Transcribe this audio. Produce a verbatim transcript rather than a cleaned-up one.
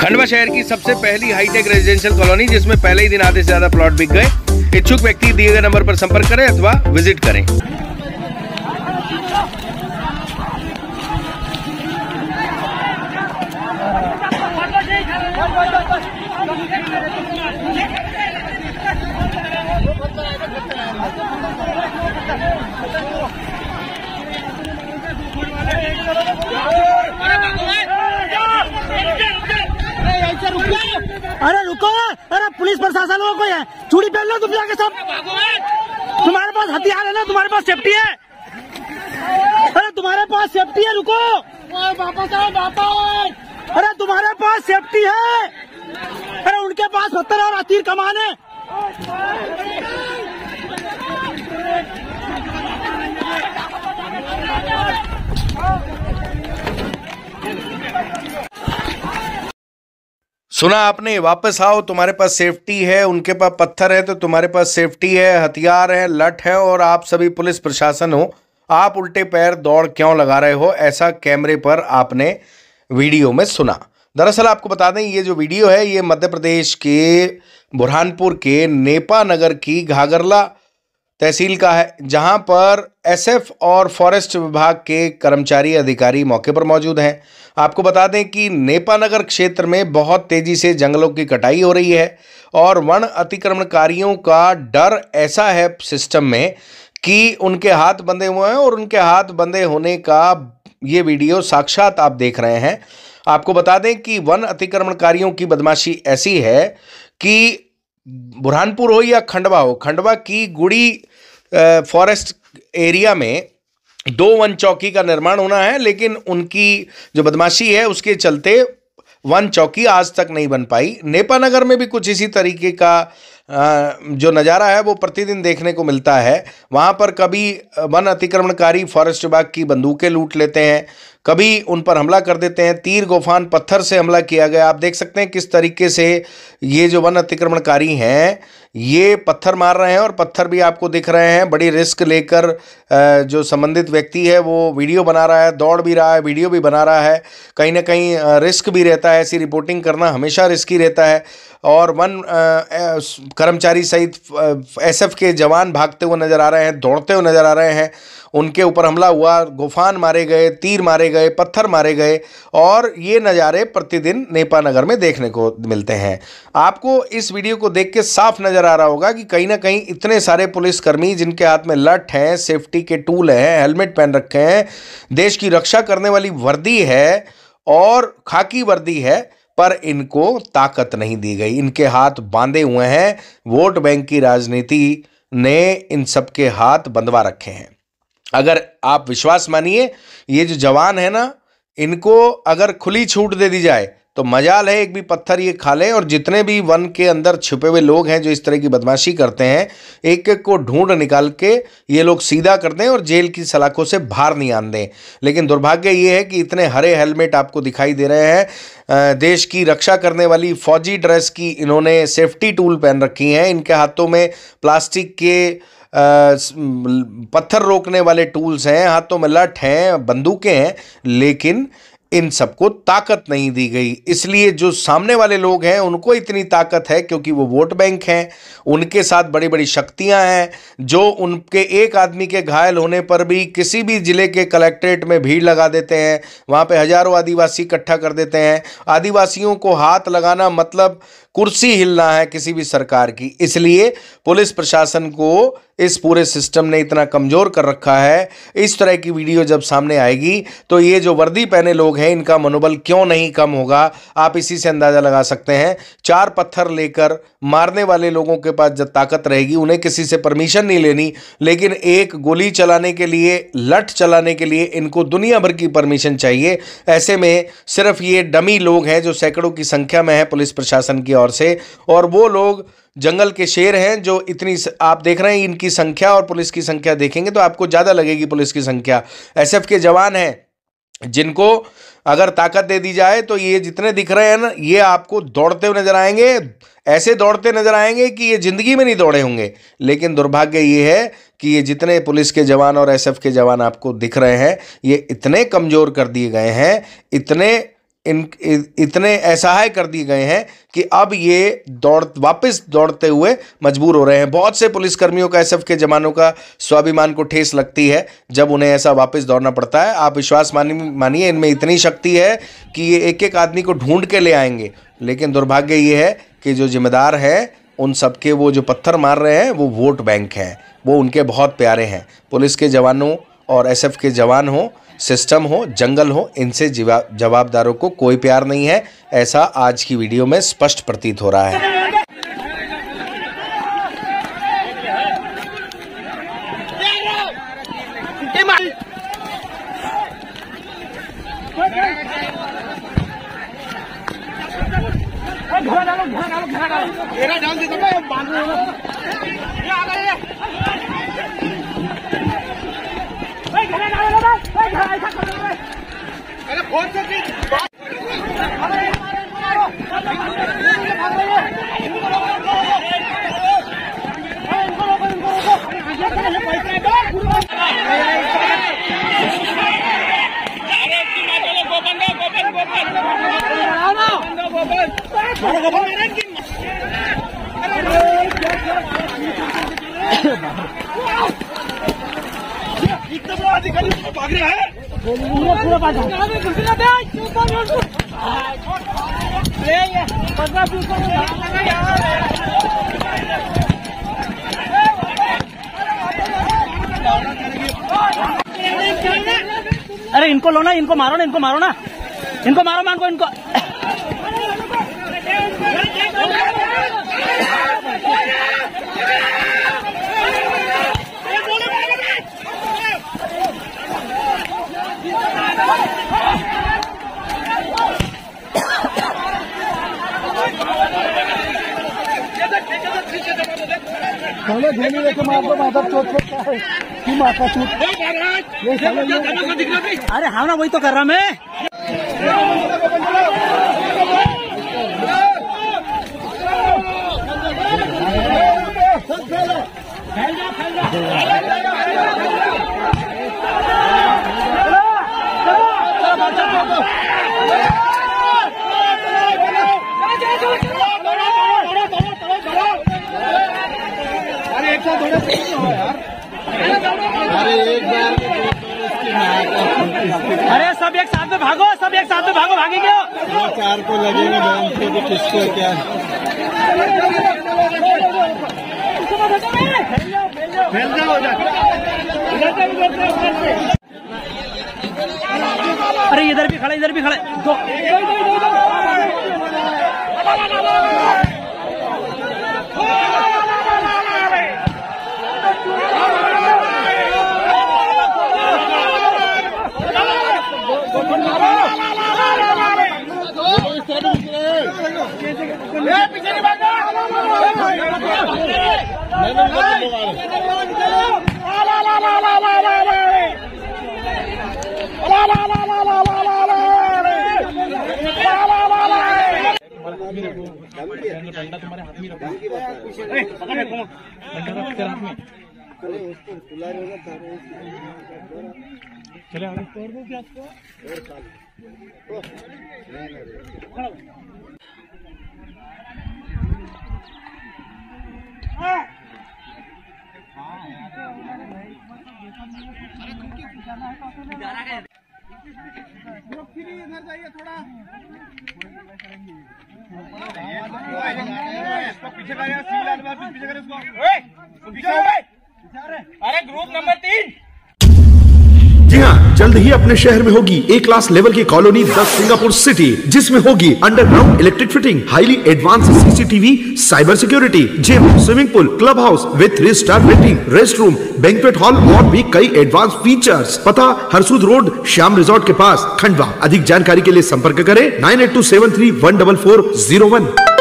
खंडवा शहर की सबसे पहली हाईटेक रेजिडेंशियल कॉलोनी, जिसमें पहले ही दिन आधे से ज्यादा प्लॉट बिक गए। इच्छुक व्यक्ति दिए गए नंबर पर संपर्क करें अथवा विजिट करें। अरे रुको, अरे पुलिस प्रशासन लोग कोई है, चूड़ी पहन लो तुम जाके सब। तुम्हारे पास हथियार है ना, तुम्हारे पास सेफ्टी है। अरे तुम्हारे पास सेफ्टी है, रुको वापस आओ वापस। अरे तुम्हारे पास सेफ्टी है। अरे उनके पास पत्थर और तीर कमान है। सुना आपने, वापस आओ, तुम्हारे पास सेफ्टी है। उनके पास पत्थर है तो तुम्हारे पास सेफ्टी है, हथियार है, लठ है, और आप सभी पुलिस प्रशासन हो, आप उल्टे पैर दौड़ क्यों लगा रहे हो? ऐसा कैमरे पर आपने वीडियो में सुना। दरअसल आपको बता दें, ये जो वीडियो है ये मध्य प्रदेश के बुरहानपुर के नेपा नगर की घाघरला तहसील का है, जहां पर एसएफ और फॉरेस्ट विभाग के कर्मचारी अधिकारी मौके पर मौजूद हैं। आपको बता दें कि नेपा नगर क्षेत्र में बहुत तेजी से जंगलों की कटाई हो रही है और वन अतिक्रमणकारियों का डर ऐसा है सिस्टम में कि उनके हाथ बंधे हुए हैं, और उनके हाथ बंधे होने का ये वीडियो साक्षात आप देख रहे हैं। आपको बता दें कि वन अतिक्रमणकारियों की बदमाशी ऐसी है कि बुरहानपुर हो या खंडवा हो, खंडवा की गुड़ी फॉरेस्ट एरिया में दो वन चौकी का निर्माण होना है, लेकिन उनकी जो बदमाशी है उसके चलते वन चौकी आज तक नहीं बन पाई। नेपा नगर में भी कुछ इसी तरीके का जो नज़ारा है वो प्रतिदिन देखने को मिलता है। वहाँ पर कभी वन अतिक्रमणकारी फॉरेस्ट विभाग की बंदूकें लूट लेते हैं, कभी उन पर हमला कर देते हैं, तीर गोफान पत्थर से हमला किया गया। आप देख सकते हैं किस तरीके से ये जो वन अतिक्रमणकारी हैं ये पत्थर मार रहे हैं, और पत्थर भी आपको दिख रहे हैं। बड़ी रिस्क लेकर जो संबंधित व्यक्ति है वो वीडियो बना रहा है, दौड़ भी रहा है, वीडियो भी बना रहा है। कहीं ना कहीं रिस्क भी रहता है, ऐसी रिपोर्टिंग करना हमेशा रिस्की रहता है। और वन कर्मचारी सहित एसएफ के जवान भागते हुए नजर आ रहे हैं, दौड़ते हुए नजर आ रहे हैं। उनके ऊपर हमला हुआ, गोफान मारे गए, तीर मारे गए, पत्थर मारे गए, और ये नज़ारे प्रतिदिन नेपा नगर में देखने को मिलते हैं। आपको इस वीडियो को देख के साफ नज़र आ रहा होगा कि कहीं ना कहीं इतने सारे पुलिसकर्मी जिनके हाथ में लठ हैं, सेफ्टी के टूल हैं, हेलमेट पहन रखे हैं, देश की रक्षा करने वाली वर्दी है और खाकी वर्दी है, पर इनको ताकत नहीं दी गई। इनके हाथ बांधे हुए हैं। वोट बैंक की राजनीति ने इन सबके हाथ बंधवा रखे हैं। अगर आप विश्वास मानिए, ये जो जवान है ना, इनको अगर खुली छूट दे दी जाए तो मजाल है एक भी पत्थर ये खा लें, और जितने भी वन के अंदर छुपे हुए लोग हैं जो इस तरह की बदमाशी करते हैं, एक एक को ढूंढ निकाल के ये लोग सीधा कर दें और जेल की सलाखों से बाहर नहीं आन दें। लेकिन दुर्भाग्य ये है कि इतने हरे हेलमेट आपको दिखाई दे रहे हैं। देश की रक्षा करने वाली फौजी ड्रेस की इन्होंने सेफ्टी टूल पहन रखी हैं। इनके हाथों में प्लास्टिक के पत्थर रोकने वाले टूल्स हैं, हाथों में लठ हैं, बंदूकें हैं, लेकिन इन सबको ताकत नहीं दी गई। इसलिए जो सामने वाले लोग हैं उनको इतनी ताकत है क्योंकि वो वोट बैंक हैं, उनके साथ बड़ी बड़ी शक्तियां हैं, जो उनके एक आदमी के घायल होने पर भी किसी भी जिले के कलेक्ट्रेट में भीड़ लगा देते हैं, वहां पे हजारों आदिवासी इकट्ठा कर देते हैं। आदिवासियों को हाथ लगाना मतलब कुर्सी हिलना है किसी भी सरकार की। इसलिए पुलिस प्रशासन को इस पूरे सिस्टम ने इतना कमज़ोर कर रखा है। इस तरह की वीडियो जब सामने आएगी तो ये जो वर्दी पहने लोग हैं इनका मनोबल क्यों नहीं कम होगा, आप इसी से अंदाज़ा लगा सकते हैं। चार पत्थर लेकर मारने वाले लोगों के पास जब ताकत रहेगी, उन्हें किसी से परमिशन नहीं लेनी, लेकिन एक गोली चलाने के लिए, लठ चलाने के लिए इनको दुनिया भर की परमिशन चाहिए। ऐसे में सिर्फ ये डमी लोग हैं जो सैकड़ों की संख्या में है पुलिस प्रशासन की ओर से, और वो लोग जंगल के शेर हैं जो इतनी आप देख रहे हैं इनकी संख्या, और पुलिस की संख्या देखेंगे तो आपको ज़्यादा लगेगी पुलिस की संख्या। एसएफ के जवान हैं जिनको अगर ताकत दे दी जाए तो ये जितने दिख रहे हैं ना, ये आपको दौड़ते हुए नजर आएंगे, ऐसे दौड़ते नजर आएंगे कि ये जिंदगी में नहीं दौड़े होंगे। लेकिन दुर्भाग्य ये है कि ये जितने पुलिस के जवान और एसएफ के जवान आपको दिख रहे हैं, ये इतने कमज़ोर कर दिए गए हैं, इतने इन इतने असहाय कर दिए गए हैं कि अब ये दौड़ वापस दौड़ते हुए मजबूर हो रहे हैं। बहुत से पुलिसकर्मियों का, एसएफ के जवानों का स्वाभिमान को ठेस लगती है जब उन्हें ऐसा वापस दौड़ना पड़ता है। आप विश्वास मानिए मानिए इनमें इतनी शक्ति है कि ये एक एक आदमी को ढूंढ के ले आएंगे। लेकिन दुर्भाग्य ये है कि जो जिम्मेदार है उन सबके, वो जो पत्थर मार रहे हैं वो वोट बैंक है, वो उनके बहुत प्यारे हैं। पुलिस के जवानों और एसएफ के जवान हो, सिस्टम हो, जंगल हो, इनसे जवाबदारों को कोई प्यार नहीं है, ऐसा आज की वीडियो में स्पष्ट प्रतीत हो रहा है। अरे इनको लो ना, इनको मारो ना, इनको मारो ना, इनको मारो मान को, इनको साले घेनी लेके मार दो, माधव चोट क्या है कि माथा चोट। अरे हाँ ना, वही तो कर रहा मैं। अरे एक बार अरे सब एक साथ में भागो, सब एक साथ में भागो, भागेंगे वो चार को लगेगा बैंक से भी, किसको क्या। अरे इधर भी खड़े, इधर भी खड़े दो। डंडा तुम्हारे हाथ में रखो, डंडा हाथ में चले आगे तोड़ दो क्या आपको। इधर जाइए थोड़ा, पीछे कर, पीछे कर इसको। अरे ग्रुप नंबर तीन। जी हाँ, जल्द ही अपने शहर में होगी ए क्लास लेवल की कॉलोनी द सिंगापुर सिटी, जिसमें होगी underground electric fitting, highly advance CCTV, cyber security, gym, swimming pool, club house with three star rating, rest room, banquet hall और भी कई एडवांस फीचर्स। पता हरसूद रोड, श्याम रिजॉर्ट के पास, खंडवा। अधिक जानकारी के लिए संपर्क करें nine eight two seven three one double four zero one.